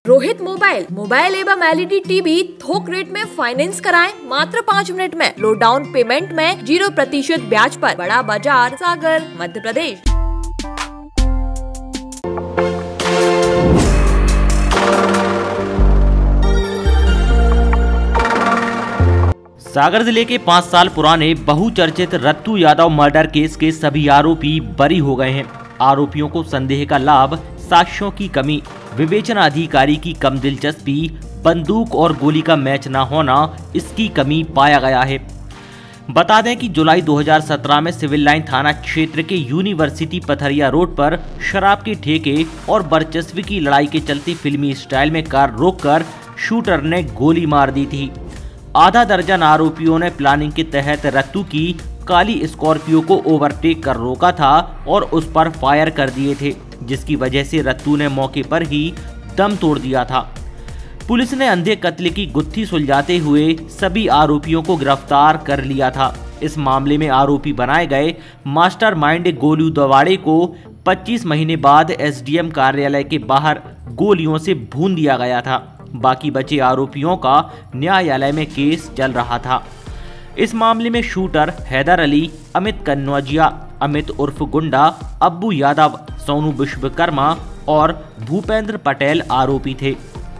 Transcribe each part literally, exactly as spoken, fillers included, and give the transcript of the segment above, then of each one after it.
Rohit mobile mobile एवं LED TV थोक rate में फाइनेंस कराएं मात्र पाँच मिनट में। लो डाउन पेमेंट में जीरो प्रतिशत ब्याज पर। बड़ा बाजार, सागर, मध्य प्रदेश। सागर जिले के पाँच साल पुराने बहुचर्चित रत्तू यादव मर्डर केस के सभी आरोपी बरी हो गए हैं। आरोपियों को संदेह का लाभ, साक्ष्यों की कमी, विवेचना अधिकारी की कम दिलचस्पी, बंदूक और गोली का मैच न होना, इसकी कमी पाया गया है। बता दें कि जुलाई दो हज़ार सत्रह में सिविल लाइन थाना क्षेत्र के यूनिवर्सिटी पथरिया रोड पर शराब के ठेके और वर्चस्व की लड़ाई के चलते फिल्मी स्टाइल में कार रोककर शूटर ने गोली मार दी थी। आधा दर्जन आरोपियों ने प्लानिंग के तहत रत्तू की काली स्कॉर्पियो को ओवरटेक कर रोका था और उस पर फायर कर दिए थे, जिसकी वजह से रत्तू ने मौके पर ही दम तोड़ दिया था। पुलिस ने अंधे कत्ल की गुत्थी सुलझाते हुए सभी आरोपियों को गिरफ्तार कर लिया था। इस मामले में आरोपी बनाए गए मास्टरमाइंड गोलू दवाड़े को पच्चीस महीने बाद एसडीएम कार्यालय के बाहर गोलियों से भून दिया गया था। बाकी बचे आरोपियों का न्यायालय में केस चल रहा था। इस मामले में शूटर हैदर अली, अमित कन्नौजिया, अमित उर्फ गुंडा, अब्बू यादव, सोनू विश्वकर्मा और भूपेंद्र पटेल आरोपी थे।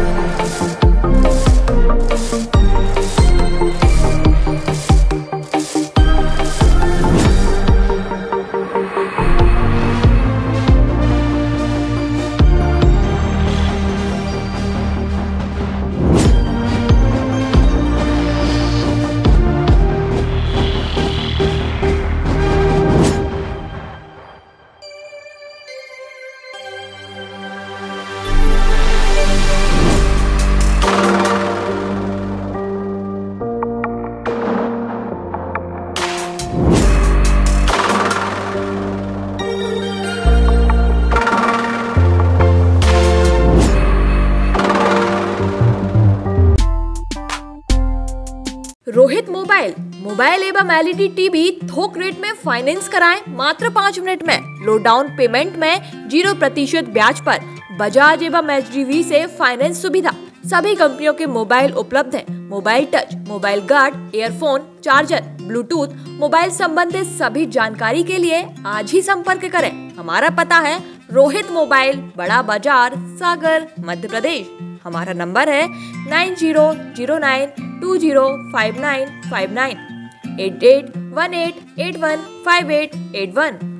रोहित मोबाइल मोबाइल एवं एलईडी टीवी थोक रेट में फाइनेंस कराएं मात्र पाँच मिनट में। लो डाउन पेमेंट में जीरो प्रतिशत ब्याज पर। बजाज एवं एचडीवी से फाइनेंस सुविधा। सभी कंपनियों के मोबाइल उपलब्ध हैं। Mobile touch, mobile guard, earphone, charger, bluetooth, mobile संबंधित सभी जानकारी के लिए आज ही संपर्क करें। हमारा पता है रोहित मोबाइल, बड़ा बाजार, सागर, मध्य प्रदेश। हमारा नंबर है nine zero zero nine two zero five nine five nine, eight eight one eight eight one five eight eight one.